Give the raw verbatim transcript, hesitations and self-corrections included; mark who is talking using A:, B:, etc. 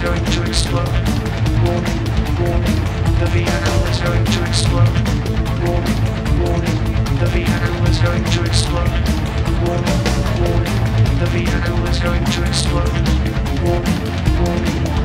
A: going to explode. Warning, warning, the vehicle is going to explode. Warning, warning, the vehicle is going to explode. Warning, warning, the vehicle is going to explode. Warning, warning.